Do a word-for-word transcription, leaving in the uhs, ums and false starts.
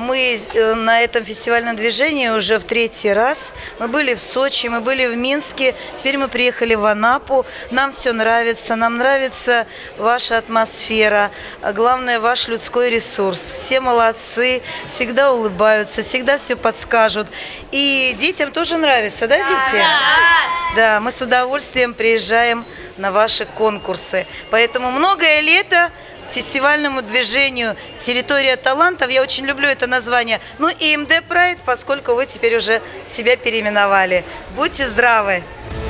Мы на этом фестивальном движении уже в третий раз. Мы были в Сочи, мы были в Минске, теперь мы приехали в Анапу. Нам все нравится, нам нравится ваша атмосфера, главное ваш людской ресурс. Все молодцы, всегда улыбаются, всегда все подскажут. И детям тоже нравится, да, дети? Да. Да, мы с удовольствием приезжаем на ваши конкурсы. Поэтому многое лето фестивальному движению «Территория талантов». Я очень люблю это название. Ну и эм дэ Pride, поскольку вы теперь уже себя переименовали. Будьте здравы!